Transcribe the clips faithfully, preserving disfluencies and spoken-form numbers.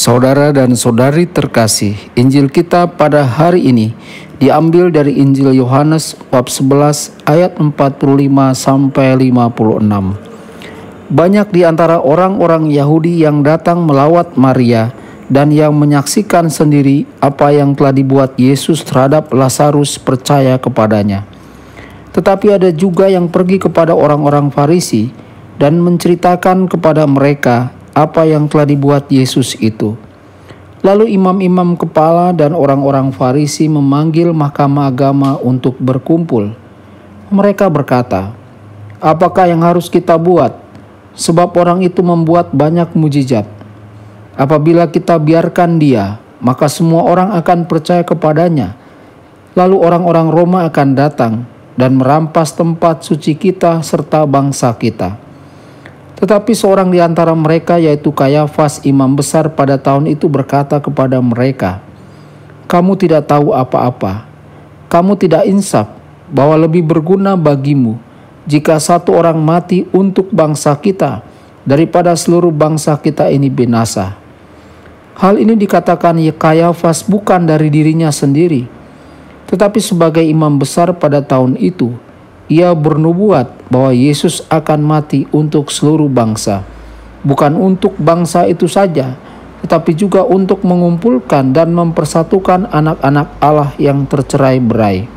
Saudara dan saudari terkasih, Injil kita pada hari ini diambil dari Injil Yohanes bab sebelas ayat empat puluh lima sampai lima puluh enam. Banyak di antara orang-orang Yahudi yang datang melawat Maria dan yang menyaksikan sendiri apa yang telah dibuat Yesus terhadap Lazarus percaya kepadanya. Tetapi ada juga yang pergi kepada orang-orang Farisi dan menceritakan kepada mereka apa yang telah dibuat Yesus itu. Lalu imam-imam kepala dan orang-orang Farisi memanggil mahkamah agama untuk berkumpul. Mereka berkata, "Apakah yang harus kita buat? Sebab orang itu membuat banyak mujizat. Apabila kita biarkan dia, maka semua orang akan percaya kepadanya. Lalu orang-orang Roma akan datang dan merampas tempat suci kita serta bangsa kita." Tetapi seorang di antara mereka, yaitu Kayafas, imam besar pada tahun itu, berkata kepada mereka, "Kamu tidak tahu apa-apa. Kamu tidak insaf bahwa lebih berguna bagimu jika satu orang mati untuk bangsa kita daripada seluruh bangsa kita ini binasa." Hal ini dikatakan Kayafas bukan dari dirinya sendiri, tetapi sebagai imam besar pada tahun itu. Ia bernubuat bahwa Yesus akan mati untuk seluruh bangsa, bukan untuk bangsa itu saja, tetapi juga untuk mengumpulkan dan mempersatukan anak-anak Allah yang tercerai-berai.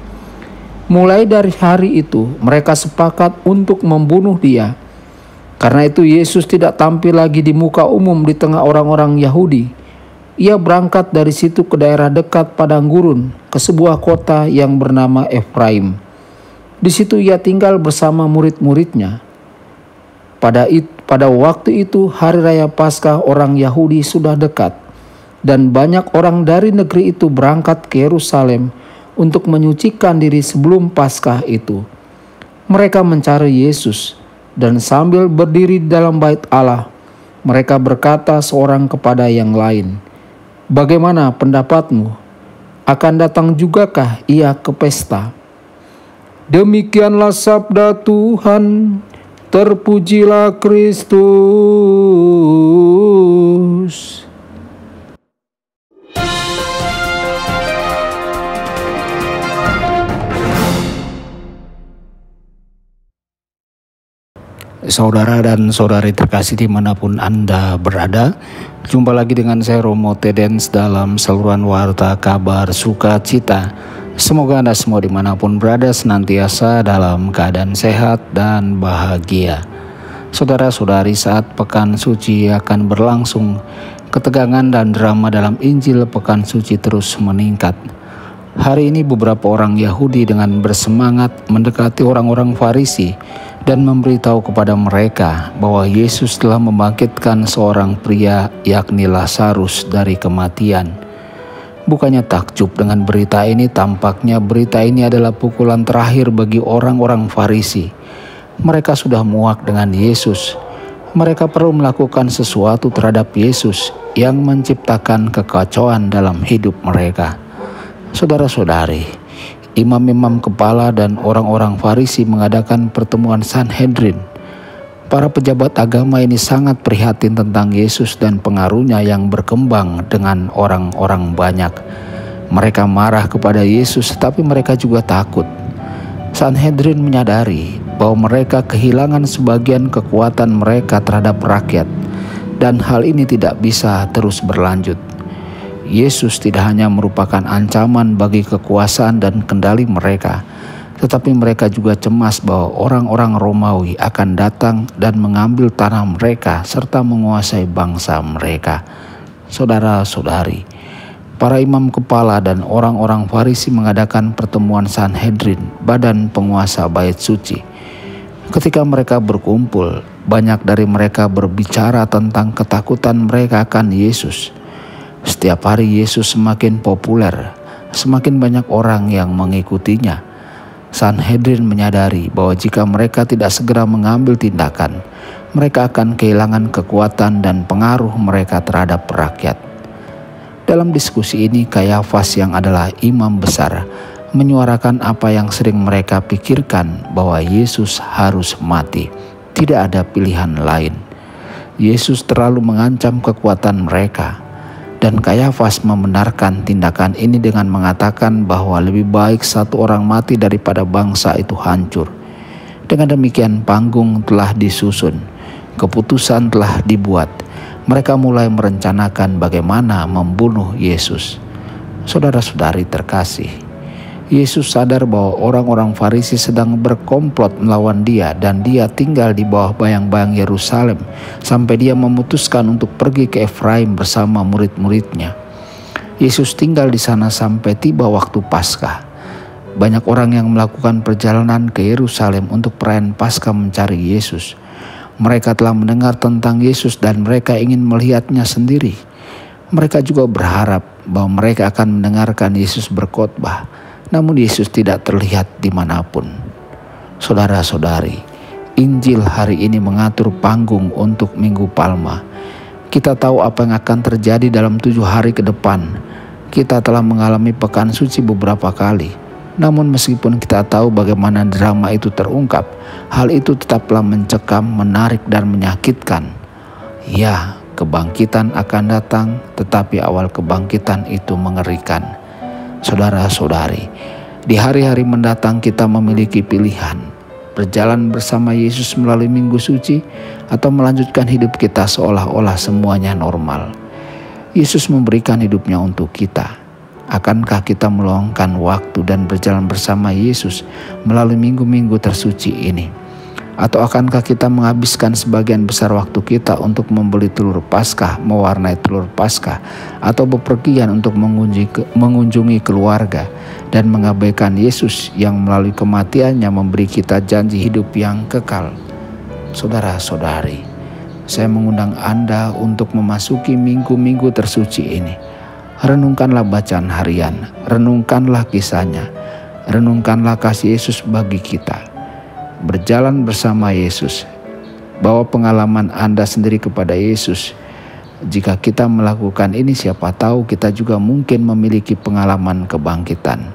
Mulai dari hari itu, mereka sepakat untuk membunuh dia. Karena itu Yesus tidak tampil lagi di muka umum di tengah orang-orang Yahudi. Ia berangkat dari situ ke daerah dekat padang gurun, ke sebuah kota yang bernama Efraim. Di situ ia tinggal bersama murid-muridnya. Pada it, pada waktu itu hari raya Paskah orang Yahudi sudah dekat, dan banyak orang dari negeri itu berangkat ke Yerusalem untuk menyucikan diri sebelum Paskah itu. Mereka mencari Yesus, dan sambil berdiri di dalam bait Allah, mereka berkata seorang kepada yang lain, "Bagaimana pendapatmu? Akan datang jugakah ia ke pesta?" Demikianlah sabda Tuhan, terpujilah Kristus. Saudara dan saudari terkasih dimanapun Anda berada, jumpa lagi dengan saya Romo Tedens dalam saluran Warta Kabar Sukacita. Semoga Anda semua dimanapun berada senantiasa dalam keadaan sehat dan bahagia. Saudara-saudari, saat Pekan Suci akan berlangsung, ketegangan dan drama dalam Injil Pekan Suci terus meningkat. Hari ini beberapa orang Yahudi dengan bersemangat mendekati orang-orang Farisi dan memberitahu kepada mereka bahwa Yesus telah membangkitkan seorang pria, yakni Lazarus, dari kematian. Bukannya takjub dengan berita ini, tampaknya berita ini adalah pukulan terakhir bagi orang-orang Farisi. Mereka sudah muak dengan Yesus. Mereka perlu melakukan sesuatu terhadap Yesus yang menciptakan kekacauan dalam hidup mereka. Saudara-saudari, imam-imam kepala dan orang-orang Farisi mengadakan pertemuan Sanhedrin. Para pejabat agama ini sangat prihatin tentang Yesus dan pengaruhnya yang berkembang dengan orang-orang banyak. Mereka marah kepada Yesus, tetapi mereka juga takut. Sanhedrin menyadari bahwa mereka kehilangan sebagian kekuatan mereka terhadap rakyat, dan hal ini tidak bisa terus berlanjut. Yesus tidak hanya merupakan ancaman bagi kekuasaan dan kendali mereka, tetapi mereka juga cemas bahwa orang-orang Romawi akan datang dan mengambil tanah mereka serta menguasai bangsa mereka. Saudara-saudari, para imam kepala dan orang-orang Farisi mengadakan pertemuan Sanhedrin, badan penguasa bait suci. Ketika mereka berkumpul, banyak dari mereka berbicara tentang ketakutan mereka akan Yesus. Setiap hari Yesus semakin populer, semakin banyak orang yang mengikutinya. Sanhedrin menyadari bahwa jika mereka tidak segera mengambil tindakan, mereka akan kehilangan kekuatan dan pengaruh mereka terhadap rakyat. Dalam diskusi ini, Kayafas yang adalah imam besar menyuarakan apa yang sering mereka pikirkan, bahwa Yesus harus mati. Tidak ada pilihan lain. Yesus terlalu mengancam kekuatan mereka. Dan Kayafas membenarkan tindakan ini dengan mengatakan bahwa lebih baik satu orang mati daripada bangsa itu hancur. Dengan demikian panggung telah disusun, keputusan telah dibuat. Mereka mulai merencanakan bagaimana membunuh Yesus. Saudara-saudari terkasih, Yesus sadar bahwa orang-orang Farisi sedang berkomplot melawan dia dan dia tinggal di bawah bayang-bayang Yerusalem sampai dia memutuskan untuk pergi ke Efraim bersama murid-muridnya. Yesus tinggal di sana sampai tiba waktu Paskah. Banyak orang yang melakukan perjalanan ke Yerusalem untuk perayaan Paskah mencari Yesus. Mereka telah mendengar tentang Yesus dan mereka ingin melihatnya sendiri. Mereka juga berharap bahwa mereka akan mendengarkan Yesus berkhotbah. Namun Yesus tidak terlihat dimanapun. Saudara-saudari, Injil hari ini mengatur panggung untuk Minggu Palma. Kita tahu apa yang akan terjadi dalam tujuh hari ke depan. Kita telah mengalami pekan suci beberapa kali. Namun meskipun kita tahu bagaimana drama itu terungkap, hal itu tetaplah mencekam, menarik, dan menyakitkan. Ya, kebangkitan akan datang, tetapi awal kebangkitan itu mengerikan. Saudara-saudari, di hari-hari mendatang kita memiliki pilihan, berjalan bersama Yesus melalui Minggu Suci atau melanjutkan hidup kita seolah-olah semuanya normal. Yesus memberikan hidupnya untuk kita. Akankah kita meluangkan waktu dan berjalan bersama Yesus melalui minggu-minggu tersuci ini? Atau akankah kita menghabiskan sebagian besar waktu kita untuk membeli telur Paskah, mewarnai telur Paskah, atau bepergian untuk mengunjungi, mengunjungi keluarga dan mengabaikan Yesus yang melalui kematiannya memberi kita janji hidup yang kekal? Saudara-saudari, saya mengundang Anda untuk memasuki minggu-minggu tersuci ini. Renungkanlah bacaan harian, renungkanlah kisahnya, renungkanlah kasih Yesus bagi kita. Berjalan bersama Yesus, bawa pengalaman Anda sendiri kepada Yesus. Jika kita melakukan ini, siapa tahu kita juga mungkin memiliki pengalaman kebangkitan.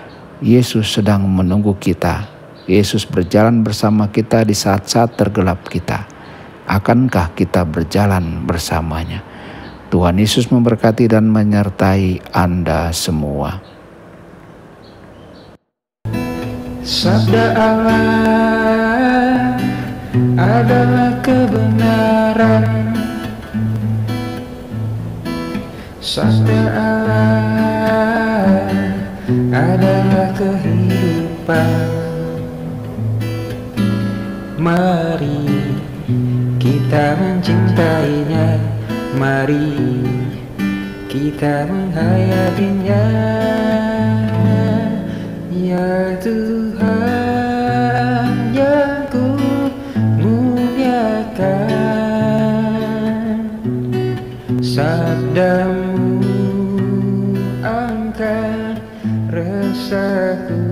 Yesus sedang menunggu kita. Yesus berjalan bersama kita di saat-saat tergelap kita. Akankah kita berjalan bersamanya? Tuhan Yesus memberkati dan menyertai Anda semua. Sabda Allah adalah kebenaran. Sabda Allah adalah kehidupan. Mari kita mencintainya, mari kita menghayatinya. Ya Tuhan yang ku muliakan, sabdamu angkat resahku.